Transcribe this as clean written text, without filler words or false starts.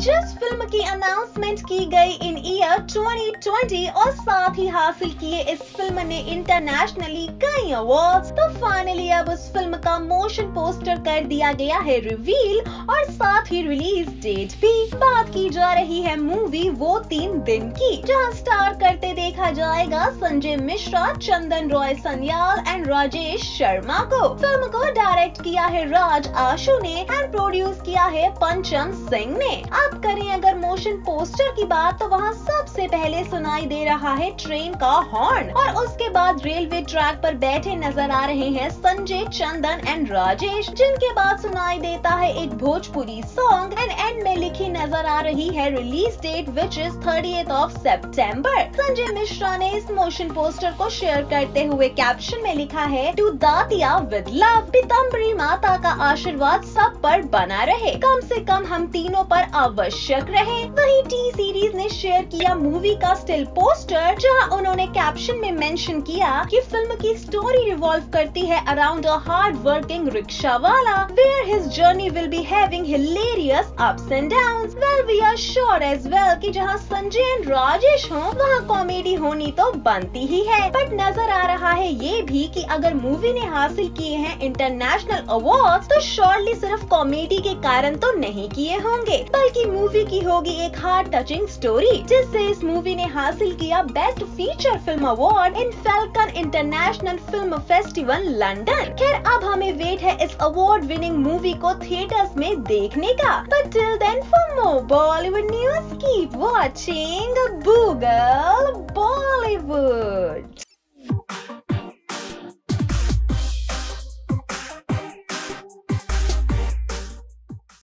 जिस फिल्म की अनाउंसमेंट की गई इन ईयर 2020 और साथ ही हासिल किए इस फिल्म ने इंटरनेशनली कई अवार्ड्स, तो फाइनली अब उस फिल्म का मोशन पोस्टर कर दिया गया है रिवील और साथ ही रिलीज डेट भी। बात की जा रही है मूवी वो 3 दिन की, जहां स्टार करते देखा जाएगा संजय मिश्रा, चंदन रॉय सन्याल एंड राजेश शर्मा को। फिल्म को डायरेक्ट किया है राज आशु ने एंड प्रोड्यूस किया है पंचम सिंह ने। अब करें अगर मोशन पोस्टर की बात, तो वहाँ सबसे पहले सुनाई दे रहा है ट्रेन का हॉर्न और उसके बाद रेलवे ट्रैक पर बैठे नजर आ रहे हैं संजय, चंदन एंड राजेश, जिनके बाद सुनाई देता है एक भोजपुरी सॉन्ग एंड एंड में लिखी नजर आ रही है release date which is 30th of September। Sanjay Mishra ने इस मोशन पोस्टर को शेयर करते हुए कैप्शन में लिखा है to Datia with love, Pitambari Mata का आशीर्वाद सब पर बना रहे, कम से कम हम तीनों पर आवश्यक रहे। वही टी सीरीज ने शेयर किया मूवी का स्टिल पोस्टर, जहां उन्होंने कैप्शन में मेंशन किया कि फिल्म की स्टोरी रिवॉल्व करती है around a hard working rickshaw वाला, where his journey will be having hilarious ups and downs. Well we are sure as well कि जहां संजय एंड राजेश हो वहां कॉमेडी होनी तो बनती ही है, बट नजर आ रहा है ये भी कि अगर मूवी ने हासिल किए हैं इंटरनेशनल अवार्ड्स, तो शॉर्टली सिर्फ कॉमेडी के कारण तो नहीं किए होंगे, बल्कि मूवी की होगी एक हार्ट टचिंग स्टोरी, जिससे इस मूवी ने हासिल किया best feature film award in Falcon international film festival London. खैर अब हमें वेट है इस अवार्ड विनिंग मूवी को थिएटर्स में देखने का, but till then for more Bollywood news keep watching Boogle Bollywood।